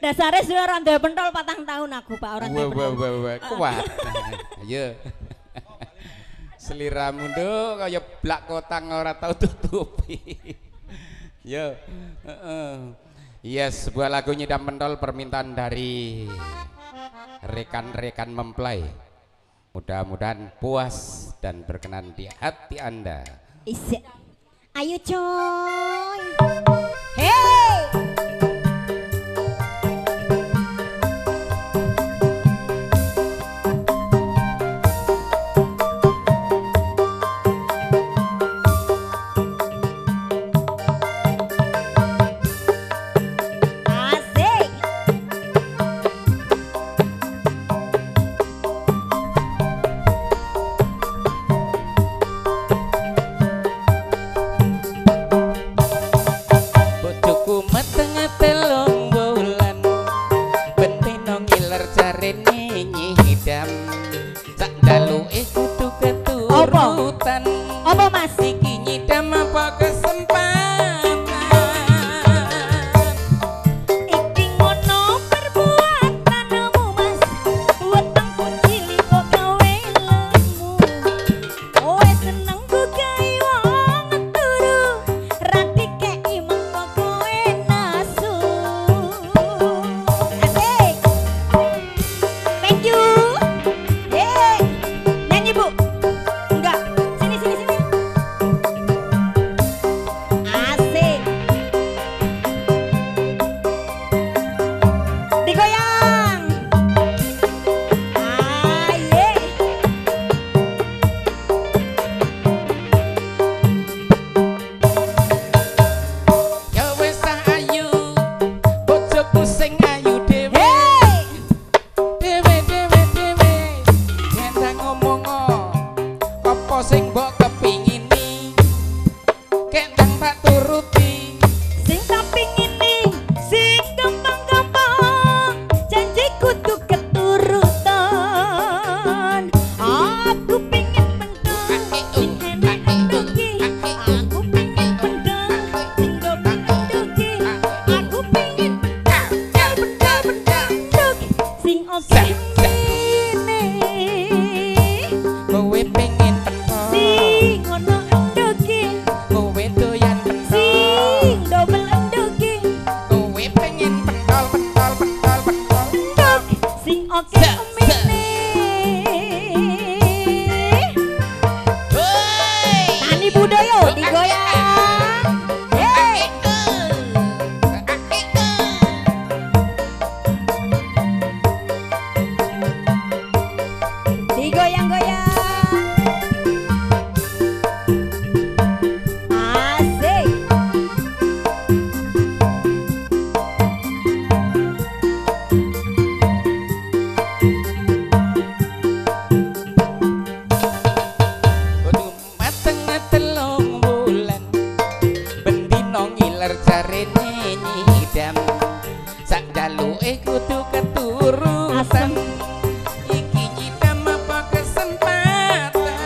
Dasare suwe ora ndek pentol 4 tahun aku Pak ora ndek pentol. Wah kuat. Ayo. Seliramu nduk kaya blak kotang ora tau tutupi. Yo. Yes, sebuah lagu nyidam pentol permintaan dari rekan-rekan mempelai. Mudah-mudahan puas dan berkenan di hati Anda. Isi. Ayo coy. Hey. Apa Mas? Iki nyidam apa kesempatan? Iki ngono perbuatanmu Mas. Wetengku cilik kok gawe lemu. Kowe seneng ku gawe wong turu. Ra dikeki mengko kowe nasu. Asik. Thank you. Hey. Nyanyi Bu. Enggak. Sini sini sini. Asik. Digoyang. Aye. Ya wis ayu, bojoku sing ayu dhewe. Hey. Dhewe yen tak ngomong apa sing mbok kepingini, kendang tak turuti. Sing tak pingini, sing gampang-gampang, janji kudu keturutan. Aku pingin pentol, sing enak endoki. Aku pingin pentol, sing gampang endoki. Aku pingin pentol, endoki, sing oke mini. Kowe pengen pentol, Sing ono endoki, kowe doyan pentol, sing double endoki. kowe pengen pentol. Endoki, sing oke mini. Tani budaya digoyang. Hey. Digoyang-goyang. Asik. Kudu mateng telung bulan, bendino ngiler jarene nyidam. Sak jaluke kudu keturutan. Iki nyidam apa kesempatan?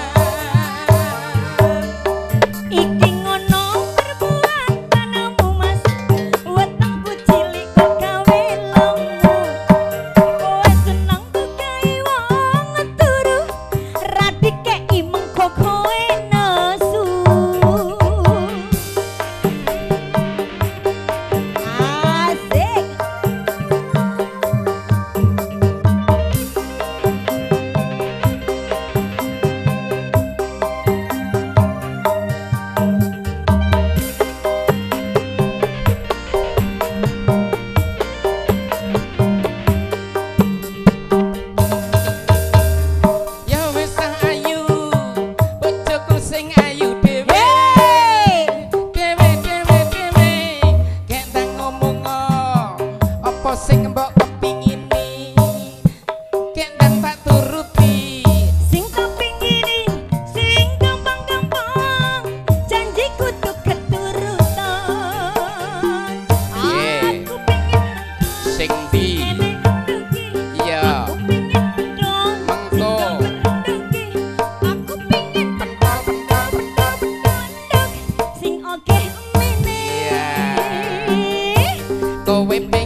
Iki ngono perbuatanmu Mas. Wetengku cilik kok gawe lemu. Kowe seneng ku gawe wong turu. Ra dikeki mengko kowe nesu. Asik. Ya wis ayu, bojoku sing ayu dhewe. Hey. Dhewe, kendang ngomong apa sing mbok kepingini, kendang tak turuti. Sing tak pingini, sing gampang-gampang, janji kudu keturutan. Yeah. Aku pingin Sing di enek endoki. iya Aku pingin pentol, mengko endoki. Aku pingin pentol, endoki. Sing oke mini. iya kowe